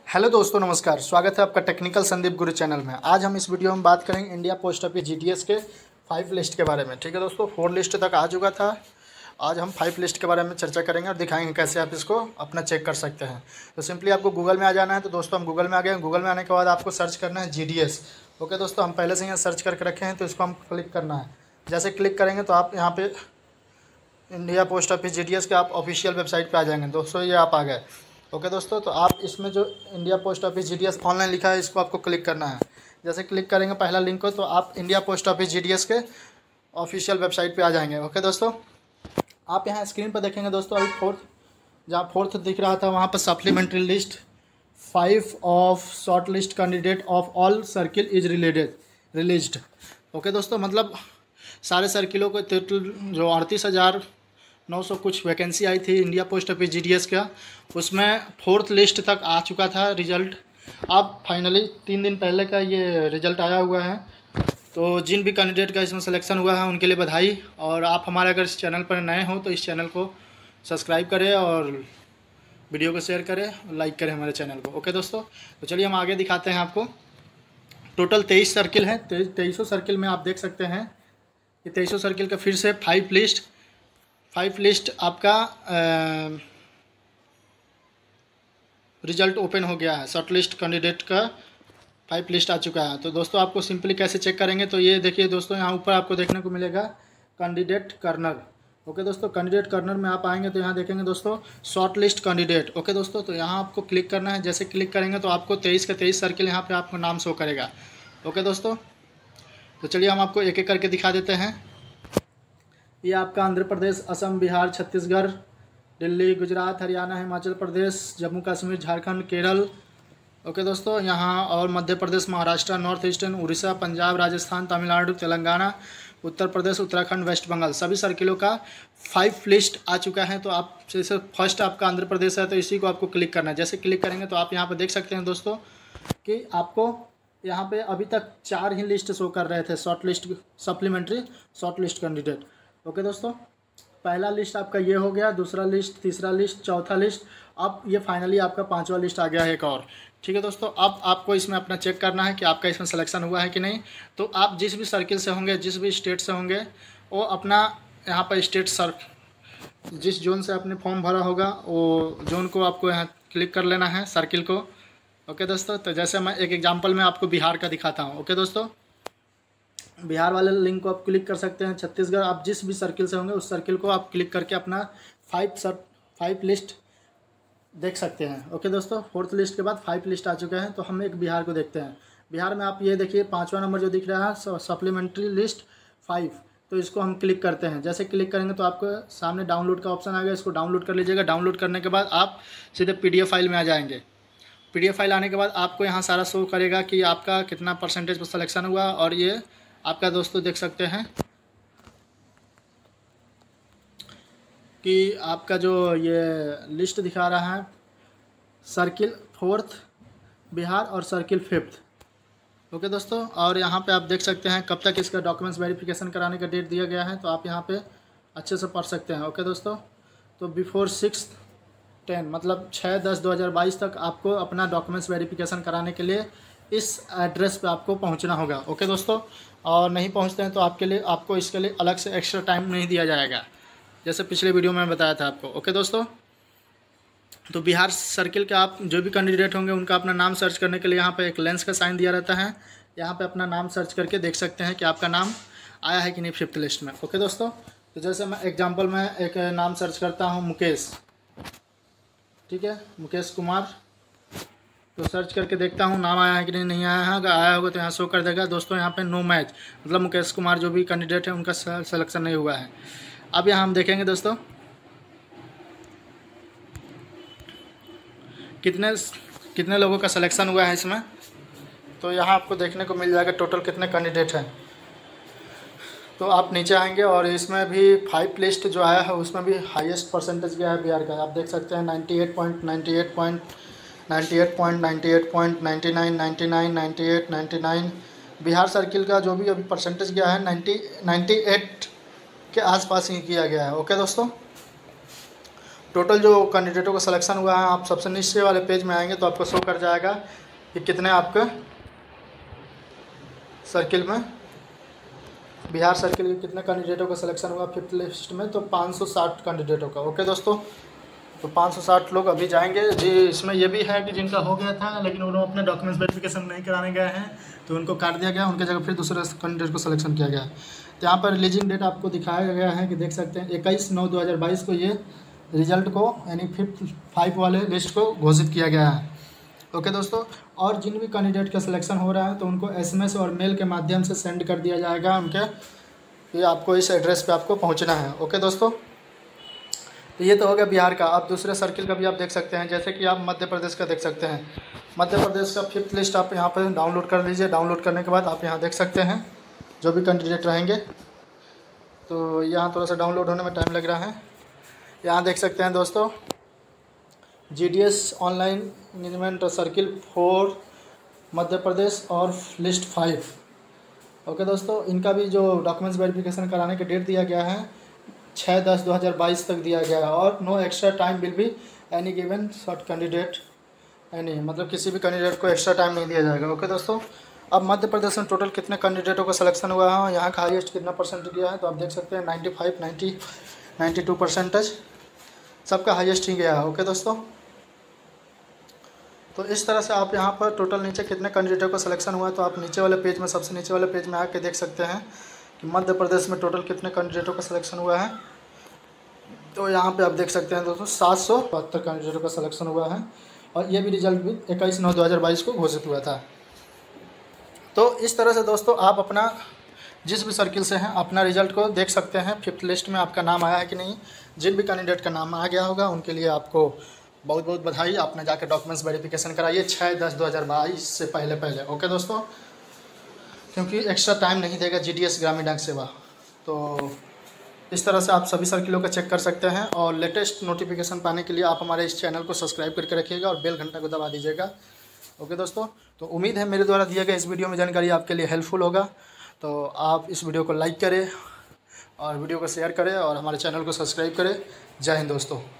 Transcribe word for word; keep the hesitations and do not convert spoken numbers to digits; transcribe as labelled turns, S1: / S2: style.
S1: Hello दोस्तों, नमस्कार। स्वागत है आपका टेक्निकल संदीप गुरु चैनल में। आज हम इस वीडियो में बात करेंगे इंडिया पोस्ट ऑफिस जीडीएस के फाइव लिस्ट के बारे में। ठीक है दोस्तों, फोर लिस्ट तक आ चुका था। आज हम फाइव लिस्ट के बारे में चर्चा करेंगे और दिखाएंगे कैसे आप इसको अपना चेक कर सकते हैं। तो सिंपली आपको गूगल में आ जाना है। तो दोस्तों हम गूगल में आ गए। गूगल में आने के बाद आपको सर्च करना है जीडीएस। ओके दोस्तों, हम पहले से यहाँ सर्च करके रखे हैं, तो इसको हम क्लिक करना है। जैसे क्लिक करेंगे तो आप यहाँ पे इंडिया पोस्ट ऑफिस जीडीएस के आप ऑफिशियल वेबसाइट पे आ जाएंगे। दोस्तों ये आप आ गए। ओके दोस्तों, तो आप इसमें जो India post office GDS online लिखा है, इसको आपको क्लिक करना है। जैसे क्लिक करेंगे पहला लिंक को, तो आप इंडिया पोस्ट ऑफिस जीडीएस के ऑफिशियल वेबसाइट पे आ जाएंगे। ओके दोस्तों, आप यहाँ स्क्रीन पर देखेंगे दोस्तों, अभी फोर्थ जहाँ फोर्थ दिख रहा था वहाँ पर supplementary list five of short list candidate of all circle is related released. Okay दोस्तों, मतलब सारे सर्किलों को टोटल जो अड़तीस हज़ार नौ सौ कुछ वैकेंसी आई थी इंडिया पोस्ट ऑफिस जीडीएस का, उसमें फोर्थ लिस्ट तक आ चुका था रिजल्ट। अब फाइनली तीन दिन पहले का ये रिजल्ट आया हुआ है। तो जिन भी कैंडिडेट का इसमें सिलेक्शन हुआ है उनके लिए बधाई। और आप हमारे अगर इस चैनल पर नए हो तो इस चैनल को सब्सक्राइब करें और वीडियो को शेयर करें और लाइक करें हमारे चैनल को। ओके दोस्तों, तो चलिए हम आगे दिखाते हैं आपको। टोटल तेईस सर्किल हैं। तेईसों सर्किल में आप देख सकते हैं कि तेईसों सर्किल का फिर से फाइव लिस्ट फाइव लिस्ट आपका रिजल्ट ओपन हो गया है। शॉर्ट लिस्ट कैंडिडेट का फाइव लिस्ट आ चुका है। तो दोस्तों आपको सिंपली कैसे चेक करेंगे, तो ये देखिए दोस्तों, यहाँ ऊपर आपको देखने को मिलेगा कैंडिडेट कर्नर। ओके दोस्तों, कैंडिडेट कर्नर में आप आएंगे तो यहाँ देखेंगे दोस्तों शॉर्ट लिस्ट कैंडिडेट। ओके दोस्तों, तो यहाँ आपको क्लिक करना है। जैसे क्लिक करेंगे तो आपको तेईस का तेईस सर्किल यहाँ पर आपको नाम शो करेगा। ओके दोस्तों, तो चलिए हम आपको एक एक करके दिखा देते हैं। ये आपका आंध्र प्रदेश, असम, बिहार, छत्तीसगढ़, दिल्ली, गुजरात, हरियाणा, हिमाचल प्रदेश, जम्मू कश्मीर, झारखंड, केरल। ओके दोस्तों, यहाँ और Madhya Pradesh, Maharashtra, north eastern, Orissa, Punjab, Rajasthan, Tamil Nadu, Telangana, Uttar Pradesh, Uttarakhand, West Bengal, सभी सर्किलों का फाइव लिस्ट आ चुका है। तो आप जैसे फर्स्ट आपका आंध्र प्रदेश है तो इसी को आपको क्लिक करना है। जैसे क्लिक करेंगे तो आप यहाँ पर देख सकते हैं दोस्तों कि आपको यहाँ पे अभी तक चार ही लिस्ट शो कर रहे थे, short list supplementary short list candidate. Okay दोस्तों, पहला लिस्ट आपका ये हो गया, दूसरा लिस्ट, तीसरा लिस्ट, चौथा लिस्ट, अब ये फाइनली आपका पांचवा लिस्ट आ गया है एक और। ठीक है दोस्तों, अब आपको इसमें अपना चेक करना है कि आपका इसमें सिलेक्शन हुआ है कि नहीं। तो आप जिस भी सर्किल से होंगे, जिस भी स्टेट से होंगे, वो अपना यहाँ पर स्टेट सर जिस जोन से आपने फॉर्म भरा होगा वो जोन को आपको यहाँ क्लिक कर लेना है, सर्किल को। ओके दोस्तों, तो जैसे मैं एक एग्जाम्पल में आपको बिहार का दिखाता हूँ। ओके दोस्तों, बिहार वाले लिंक को आप क्लिक कर सकते हैं। छत्तीसगढ़, आप जिस भी सर्किल से होंगे उस सर्किल को आप क्लिक करके अपना फाइव सर फाइव लिस्ट देख सकते हैं। ओके दोस्तों, फोर्थ लिस्ट के बाद फाइव लिस्ट आ चुके हैं। तो हम एक बिहार को देखते हैं। बिहार में आप ये देखिए पाँचवा नंबर जो दिख रहा है सप्लीमेंट्री लिस्ट फाइव, तो इसको हम क्लिक करते हैं। जैसे क्लिक करेंगे तो आपको सामने डाउनलोड का ऑप्शन आ गया, इसको डाउनलोड कर लीजिएगा। डाउनलोड करने के बाद आप सीधे पी डी एफ फाइल में आ जाएंगे। पी डी एफ फाइल आने के बाद आपको यहाँ सारा शो करेगा कि आपका कितना परसेंटेज पर सिलेक्शन हुआ। और ये आपका दोस्तों देख सकते हैं कि आपका जो ये लिस्ट दिखा रहा है सर्किल फोर्थ बिहार और सर्किल फिफ्थ। ओके दोस्तों, और यहाँ पे आप देख सकते हैं कब तक इसका डॉक्यूमेंट्स वेरिफिकेशन कराने का डेट दिया गया है, तो आप यहाँ पे अच्छे से पढ़ सकते हैं। ओके दोस्तों, तो बिफोर सिक्स टेन मतलब छः दस दो हज़ार बाईस तक आपको अपना डॉक्यूमेंट्स वेरिफिकेशन कराने के लिए इस एड्रेस पे आपको पहुंचना होगा। ओके दोस्तों, और नहीं पहुंचते हैं तो आपके लिए आपको इसके लिए अलग से एक्स्ट्रा टाइम नहीं दिया जाएगा, जैसे पिछले वीडियो में बताया था आपको। ओके दोस्तों, तो बिहार सर्किल के आप जो भी कैंडिडेट होंगे उनका अपना नाम सर्च करने के लिए यहाँ पे एक लेंस का साइन दिया रहता है। यहाँ पे अपना नाम सर्च करके देख सकते हैं कि आपका नाम आया है कि नहीं फिफ्थ लिस्ट में। ओके दोस्तों, तो जैसे मैं एग्जाम्पल में एक नाम सर्च करता हूँ मुकेश, ठीक है, मुकेश कुमार, तो सर्च करके देखता हूँ नाम आया है कि नहीं नहीं आया है। अगर आया होगा तो यहाँ शो कर देगा दोस्तों यहाँ पे नो मैच, मतलब मुकेश कुमार जो भी कैंडिडेट है उनका सिलेक्शन नहीं हुआ है। अब यहाँ हम देखेंगे दोस्तों कितने कितने लोगों का सिलेक्शन हुआ है इसमें। तो यहाँ आपको देखने को मिल जाएगा टोटल कितने कैंडिडेट हैं। तो आप नीचे आएंगे और इसमें भी फाइव लिस्ट जो आया है उसमें भी हाईएस्ट परसेंटेज गया है बिहार का। आप देख सकते हैं ninety eight point ninety eight point ninety eight point ninety eight point ninety nine ninety nine ninety eight ninety nine Bihar circle का जो भी अभी परसेंटेज गया है नाइन्टी नाइन्टी एट के आसपास ही किया गया है। ओके दोस्तों, टोटल जो कैंडिडेटों का सिलेक्शन हुआ है, आप सबसे नीचे वाले पेज में आएंगे तो आपको शो कर जाएगा कि कितने आपके सर्किल में, बिहार सर्किल के कितने कैंडिडेटों का सिलेक्शन हुआ फिफ्थ लिस्ट में, तो पाँच सौ साठ कैंडिडेटों का। ओके दोस्तों, तो पाँच सौ साठ लोग अभी जाएंगे जी। इसमें ये भी है कि जिनका हो गया था लेकिन उन्होंने अपने डॉक्यूमेंट्स वेरिफिकेशन नहीं कराने गए हैं तो उनको काट दिया गया, उनके जगह फिर दूसरे कैंडिडेट को सिलेक्शन किया गया। तो यहाँ पर रिलीजिंग डेट आपको दिखाया गया है कि देख सकते हैं इक्कीस नौ दो हज़ार बाईस को ये रिजल्ट को यानी फिफ्थ फाइव वाले लिस्ट को घोषित किया गया है। ओके दोस्तों, और जिन भी कैंडिडेट का सिलेक्शन हो रहा है तो उनको एसएमएस और मेल के माध्यम से सेंड कर दिया जाएगा उनके, ये आपको इस एड्रेस पे आपको पहुंचना है। ओके दोस्तों, तो ये तो हो गया बिहार का। आप दूसरे सर्किल का भी आप देख सकते हैं, जैसे कि आप मध्य प्रदेश का देख सकते हैं। मध्य प्रदेश का फिफ्थ लिस्ट आप यहाँ पर डाउनलोड कर लीजिए। डाउनलोड करने के बाद आप यहाँ देख सकते हैं जो भी कैंडिडेट रहेंगे। तो यहाँ थोड़ा सा डाउनलोड होने में टाइम लग रहा है। यहाँ देख सकते हैं दोस्तों, GDS online management circle four Madhya Pradesh और लिस्ट फाइव। ओके दोस्तों, इनका भी जो डॉक्यूमेंट्स वेरिफिकेशन कराने का डेट दिया गया है छः दस दो हज़ार बाईस तक दिया गया है, और no extra time will be any given short candidate any, मतलब किसी भी कैंडिडेट को एक्स्ट्रा टाइम नहीं दिया जाएगा। ओके दोस्तों, अब मध्य प्रदेश में टोटल कितने कैंडिडेटों का सिलेक्शन हुआ है, यहाँ का हाईएस्ट कितना परसेंट गया है, तो आप देख सकते हैं ninety five ninety ninety two percentage सबका हाईएस्ट ही गया है। ओके दोस्तों, तो इस तरह से आप यहाँ पर टोटल नीचे कितने कैंडिडेटों का सिलेक्शन हुआ है तो आप नीचे वाले पेज में, सबसे नीचे वाले पेज में आके देख सकते हैं कि मध्य प्रदेश में टोटल कितने कैंडिडेटों का सिलेक्शन हुआ है। तो यहाँ पे आप देख सकते हैं दोस्तों सात सौ बहत्तर कैंडिडेटों का सिलेक्शन हुआ है, और ये भी रिजल्ट भी इक्कीस नौ दो हज़ार बाईस को घोषित हुआ था। तो इस तरह से दोस्तों आप अपना जिस भी सर्किल से हैं अपना रिजल्ट को देख सकते हैं, फिफ्थ लिस्ट में आपका नाम आया है कि नहीं। जिन भी कैंडिडेट का नाम आ गया होगा उनके लिए आपको बहुत बहुत बधाई। आपने जाकर डॉक्यूमेंट्स वेरिफिकेशन कराइए छः दस दो हज़ार बाईस से पहले पहले। ओके दोस्तों, क्योंकि एक्स्ट्रा टाइम नहीं देगा जीडीएस ग्रामीण डाक सेवा। तो इस तरह से आप सभी सर्किलों का चेक कर सकते हैं, और लेटेस्ट नोटिफिकेशन पाने के लिए आप हमारे इस चैनल को सब्सक्राइब करके रखिएगा और बेल घंटा को दबा दीजिएगा। ओके दोस्तों, तो उम्मीद है मेरे द्वारा दिए गए इस वीडियो में जानकारी आपके लिए हेल्पफुल होगा। तो आप इस वीडियो को लाइक करें और वीडियो को शेयर करें और हमारे चैनल को सब्सक्राइब करें। जय हिंद दोस्तों।